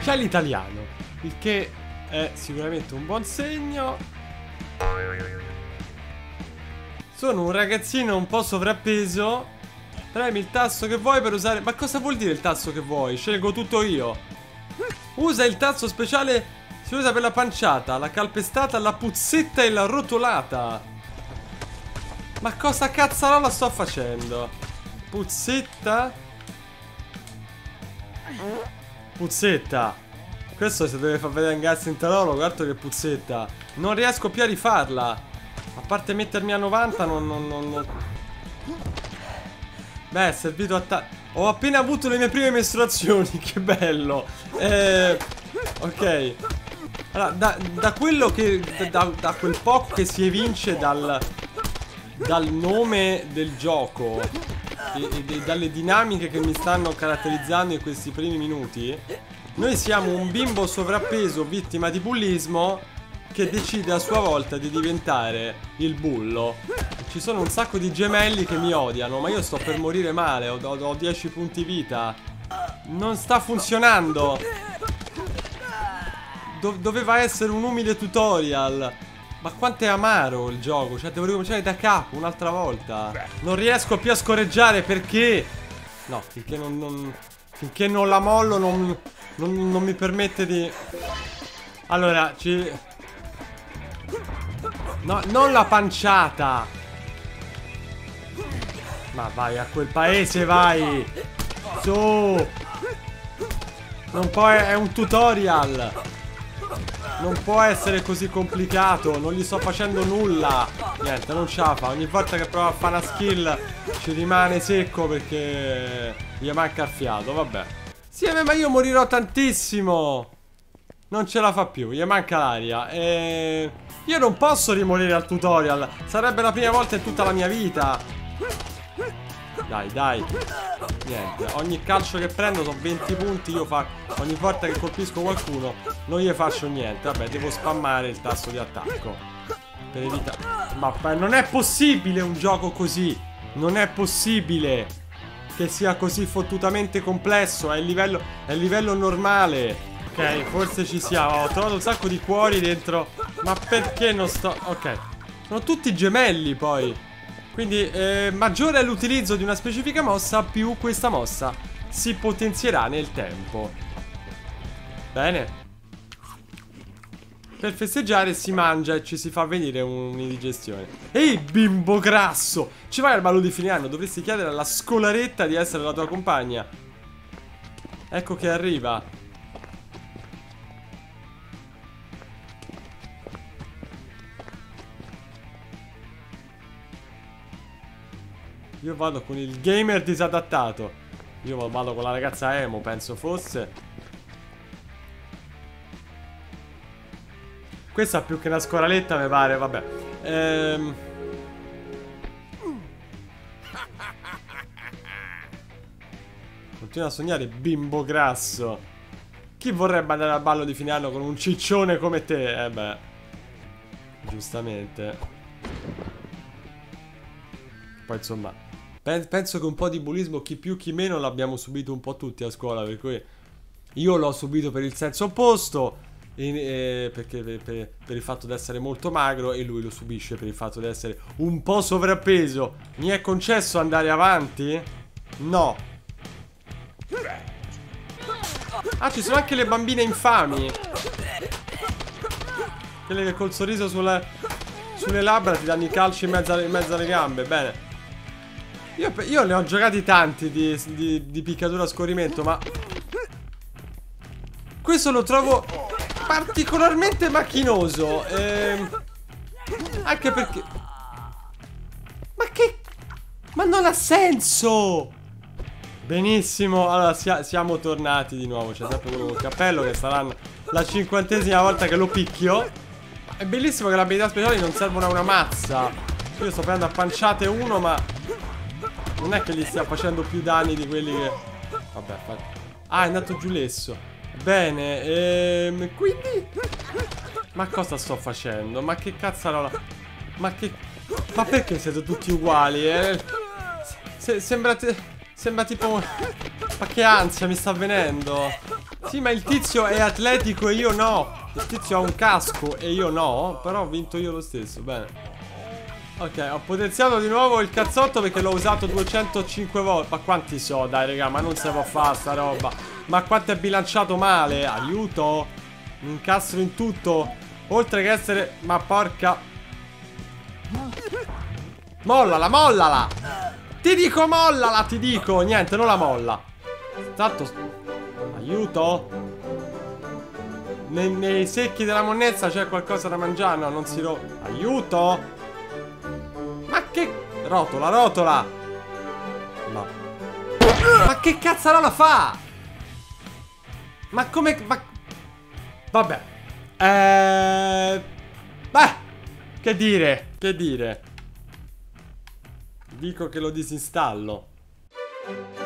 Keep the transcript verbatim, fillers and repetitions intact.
C'è l'italiano, il che è sicuramente un buon segno. Sono un ragazzino un po' sovrappeso. Premi il tasto che vuoi per usare... Ma cosa vuol dire il tasto che vuoi? Scelgo tutto io. Usa il tasto speciale. Si usa per la panciata, la calpestata, la puzzetta e la rotolata. Ma cosa cazzarola sto facendo? Puzzetta. Puzzetta. Questo se deve far vedere un gastroenterologo, altro che puzzetta. Non riesco più a rifarla. A parte mettermi a novanta non... non, non, non... Beh, è servito a ta... Ho appena avuto le mie prime mestruazioni. Che bello. Eh... Ok. Allora, da, da quello che... Da, da quel poco che si evince dal... Dal nome del gioco e, e, e dalle dinamiche che mi stanno caratterizzando in questi primi minuti, noi siamo un bimbo sovrappeso vittima di bullismo che decide a sua volta di diventare il bullo. Ci sono un sacco di gemelli che mi odiano, ma io sto per morire male, ho, ho, ho dieci punti vita. Non sta funzionando. Do, doveva essere un umile tutorial. Ma quanto è amaro il gioco. Cioè devo ricominciare da capo un'altra volta. Non riesco più a scorreggiare perché... No, finché non... non finché non la mollo non, non, non mi permette di... Allora, ci... No, non la panciata. Ma vai a quel paese, vai. Su. Non può... È un tutorial. Non può essere così complicato. Non gli sto facendo nulla. Niente, non ce la fa. Ogni volta che prova a fare una skill ci rimane secco perché gli manca il fiato. Vabbè. Sì, ma io morirò tantissimo. Non ce la fa più. Gli manca l'aria. E... Io non posso rimorire al tutorial. Sarebbe la prima volta in tutta la mia vita. Dai, dai. Niente, ogni calcio che prendo sono venti punti. Io fa... Ogni volta che colpisco qualcuno non gli faccio niente. Vabbè, devo spammare il tasto di attacco per evitare... Ma non è possibile un gioco così. Non è possibile che sia così fottutamente complesso. È il livello... È il livello normale. Ok, forse ci siamo. Ho trovato un sacco di cuori dentro. Ma perché non sto... Ok. Sono tutti gemelli poi. Quindi eh, maggiore è l'utilizzo di una specifica mossa, più questa mossa si potenzierà nel tempo. Bene. Per festeggiare si mangia e ci si fa venire un'indigestione. Ehi bimbo grasso, ci vai al ballo di fine anno? Dovresti chiedere alla scolaretta di essere la tua compagna. Ecco che arriva. Io vado con il gamer disadattato. Io vado con la ragazza emo, penso fosse. Questa più che una scoraletta mi pare, vabbè. Ehm... Continua a sognare bimbo grasso. Chi vorrebbe andare al ballo di fine anno con un ciccione come te? Eh beh, giustamente. Poi insomma penso che un po' di bullismo, chi più chi meno, l'abbiamo subito un po' tutti a scuola. Per cui io l'ho subito per il senso opposto, in, eh, perché per, per, per il fatto di essere molto magro, e lui lo subisce per il fatto di essere un po' sovrappeso. Mi è concesso andare avanti? No. Ah, ci sono anche le bambine infami, quelle che col sorriso sulla, sulle labbra ti danno i calci in mezzo, in mezzo alle gambe. Bene. Io, io ne ho giocati tanti di, di, di picchiatura a scorrimento, ma questo lo trovo particolarmente macchinoso. Ehm, anche perché... Ma che... Ma non ha senso! Benissimo, allora sia, siamo tornati di nuovo. C'è sempre quello col cappello che saranno la cinquantesima volta che lo picchio. È bellissimo che le abilità speciali non servono a una mazza. Io sto prendendo a panciate uno, ma non è che gli stia facendo più danni di quelli che... Vabbè, fa... Ah, è andato giù lesso. Bene, ehm... quindi... Ma cosa sto facendo? Ma che cazzarola? Ma che... Ma perché siete tutti uguali, eh? Se sembra... Sembra tipo... Ma che ansia mi sta venendo. Sì, ma il tizio è atletico e io no. Il tizio ha un casco e io no. Però ho vinto io lo stesso, bene. Ok, ho potenziato di nuovo il cazzotto perché l'ho usato duecentocinque volte. Ma quanti so, dai raga, ma non si può fare sta roba. Ma quanto è bilanciato male. Aiuto. Mi incastro in tutto. Oltre che essere... Ma porca... Mollala, mollala. Ti dico mollala, ti dico. Niente, non la molla. Tanto... Aiuto. Nei, nei secchi della monnezza c'è qualcosa da mangiare. No, non si rompe. Aiuto. Ma che... Rotola, rotola. No. Ma che cazzarola fa? Ma come... Ma... Vabbè. Eh... Beh. Che dire? Che dire? Dico che lo disinstallo.